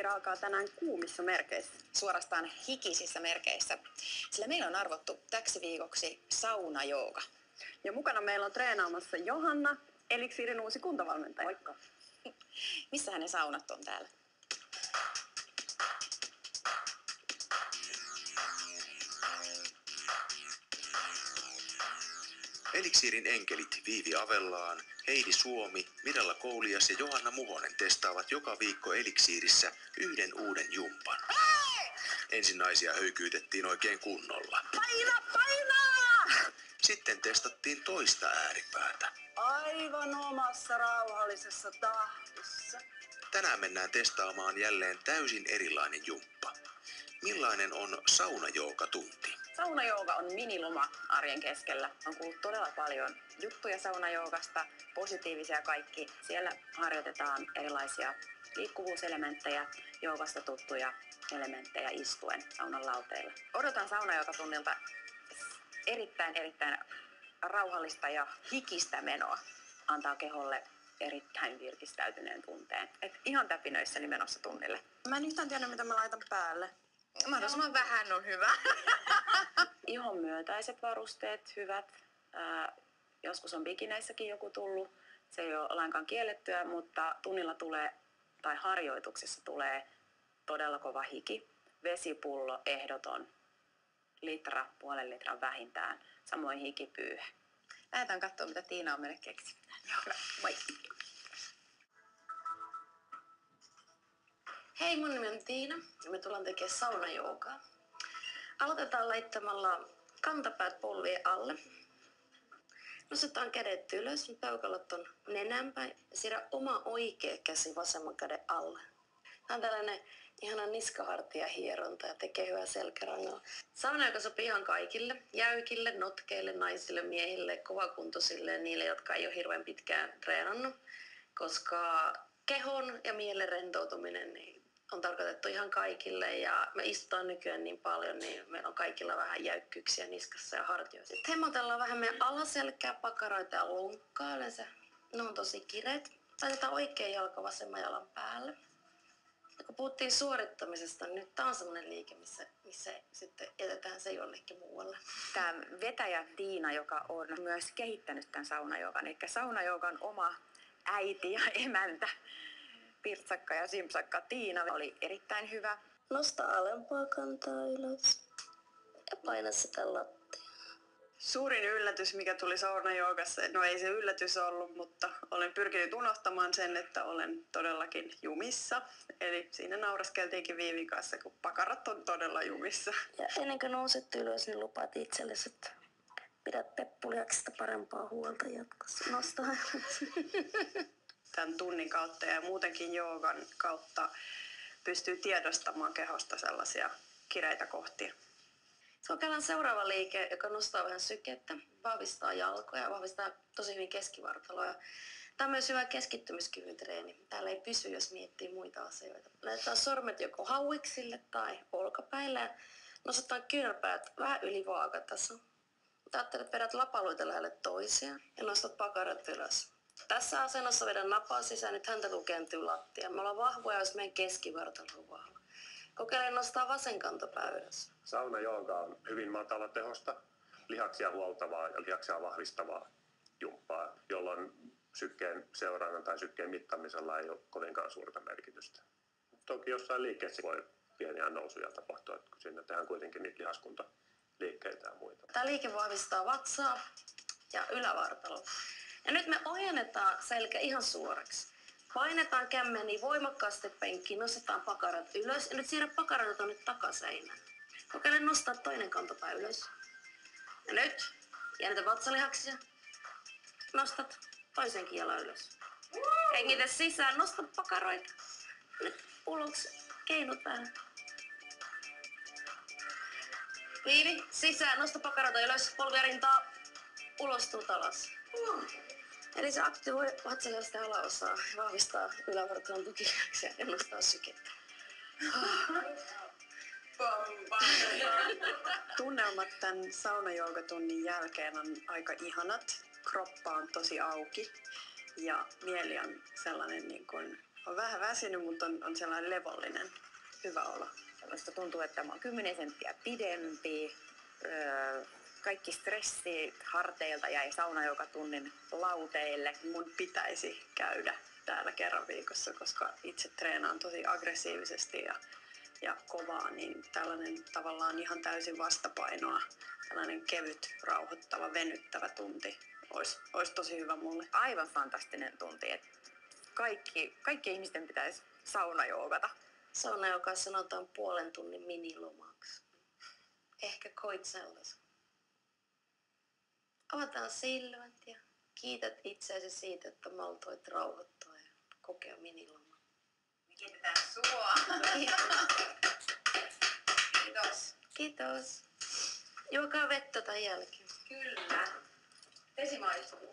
Elixir alkaa tänään kuumissa merkeissä. Suorastaan hikisissä merkeissä, sillä meillä on arvottu täksi viikoksi saunajooga. Ja mukana meillä on treenaamassa Johanna, Elixirin uusi kuntovalmentaja. Moikka. Missä hänen saunat on täällä? Elixirin enkelit Viivi Avellaan, Heidi Suomi, Mirella Koulias ja Johanna Muhonen testaavat joka viikko Elixirissä yhden uuden jumpan. Ensin naisia höykyytettiin oikein kunnolla. Paina! Sitten testattiin toista ääripäätä. Aivan omassa rauhallisessa tahdissa. Tänään mennään testaamaan jälleen täysin erilainen jumppa. Millainen on saunajooga-tunti? Saunajooga on miniloma arjen keskellä. On kuullut todella paljon juttuja saunajoogasta, positiivisia kaikki. Siellä harjoitetaan erilaisia liikkuvuuselementtejä, joogasta tuttuja elementtejä istuen saunan lauteilla. Odotan saunajoogatunnilta erittäin rauhallista ja hikistä menoa. Antaa keholle erittäin virkistäytyneen tunteen. Et ihan täpinöissäni menossa tunnille. Mä en yhtään tiedä, mitä mä laitan päälle. Mahdollisimman vähän on hyvä. Ihon myötäiset varusteet hyvät. Joskus on bikineissäkin joku tullut. Se ei ole lainkaan kiellettyä, mutta tunnilla tulee tai harjoituksessa tulee todella kova hiki. Vesipullo ehdoton. Litra, puolen litran vähintään. Samoin hikipyyhe. Lähdetään katsomaan, mitä Tiina on meille keksinyt. Hyvä. Moi. Hei, mun nimi on Tiina ja me tullaan tekemään saunajoogaa. Aloitetaan laittamalla kantapäät polvien alle. Nostetaan kädet ylös, peukalot on nenänpäin ja siirrä oma oikea käsi vasemman käden alle. Tämä on tällainen ihana niskahartia hieronta ja tekee hyvää selkärangalla. Saunajooga sopii ihan kaikille, jäykille, notkeille, naisille, miehille, kovakuntoisille ja niille, jotka ei ole hirveän pitkään treenannut, koska kehon ja mielen rentoutuminen niin on tarkoitettu ihan kaikille ja me istutaan nykyään niin paljon, niin meillä on kaikilla vähän jäykkyyksiä niskassa ja hartioissa. Sitten hemmotellaan vähän meidän alaselkää, pakaroita ja lunkkaa, yleensä ne on tosi kireet. Laitetaan oikea jalka vasemman jalan päälle. Ja kun puhuttiin suorittamisesta, niin nyt tää on semmoinen liike, missä sitten jätetään se jonnekin muualle. Tämä vetäjä Tiina, joka on myös kehittänyt tämän saunajoogan, eli saunajoogan oma äiti ja emäntä, Pirtsakka ja Simpsakka Tiina, oli erittäin hyvä. Nosta alempaa kantaa ylös ja paina sitä lattiaan. Suurin yllätys, mikä tuli saunajoogassa, no ei se yllätys ollut, mutta olen pyrkinyt unohtamaan sen, että olen todellakin jumissa. Eli siinä nauraskeltiinkin Viivin kanssa, kun pakarat on todella jumissa. Ja ennen kuin nouset ylös, niin lupaat itsellesi, että pidät peppuliaksista parempaa huolta jatkossa. Nosta Tämän tunnin kautta ja muutenkin joogan kautta pystyy tiedostamaan kehosta sellaisia kireitä kohtia. Kokeillaan seuraava liike, joka nostaa vähän sykettä, vahvistaa jalkoja ja vahvistaa tosi hyvin keskivartaloa. Tämä on myös hyvä keskittymiskyvyn treeni. Täällä ei pysy, jos miettii muita asioita. Laitetaan sormet joko hauiksille tai olkapäille ja nostetaan kyynärpäät vähän yli vaakatason. Ajattelet, että vedät lapaluita lähelle toisiaan ja nostat pakarat ylös. Tässä asennossa vedän napaa sisään, nyt häntä lukentyy lattiaan. Me ollaan vahvoja, jos meidän keskivartalo on vahva. Kokeile nostaa vasen kantapää ylös. Saunajooga on hyvin matala tehosta, lihaksia huoltavaa ja lihaksia vahvistavaa jumppaa, jolloin sykkeen seurannan tai sykkeen mittaamisella ei ole kovinkaan suurta merkitystä. Toki jossain liikkeessä voi pieniä nousuja tapahtua, kun sinne tehdään kuitenkin niitä lihaskuntaliikkeitä ja muita. Tämä liike vahvistaa vatsaa ja ylävartaloa. Ja nyt me ojennetaan selkä ihan suoraksi. Painetaan kämmeniä voimakkaasti penkkiin, nostetaan pakarat ylös ja nyt siirrä pakarat tuonne takaseinään. Kokeile nostaa toinen kantapää ylös. Ja nyt jännitä vatsalihaksia. Nostat toisenkin jalan ylös. Hengitä sisään, nosta pakaroita. Nyt ulos, keinut vähän. Viivi, sisään, nosta pakaroita ylös, polvia rintaa, ulos tuut alas. Eli se aktivoi vatsalihasta alaosaa, vahvistaa ylävartalon tukilihaksia ja nostaa sykettä. Tunnelmat tämän saunajoogatunnin jälkeen on aika ihanat. Kroppa on tosi auki ja mieli on sellainen niin kuin On vähän väsynyt, mutta on sellainen levollinen. Hyvä olo. Musta tuntuu, että mä oon 10 senttiä pidempi. Kaikki stressi harteilta jäi saunajogatunnin lauteille. Mun pitäisi käydä täällä kerran viikossa, koska itse treenaan tosi aggressiivisesti ja kovaa, niin tällainen tavallaan ihan täysin vastapainoa, tällainen kevyt, rauhoittava, venyttävä tunti olisi tosi hyvä mulle. Aivan fantastinen tunti. Et kaikki ihmisten pitäisi saunajoogata. Saunajogaa sanotaan 0,5 tunnin minilomaksi. Ehkä koit sellaisen. Avataan silmät ja kiität itseäsi siitä, että maltoit rauhoittua ja kokea minilomaa. Me kiitetään sua. Kiitos. Kiitos. Juokaa vettä tämän jälkeen. Kyllä. Vesi maistuu.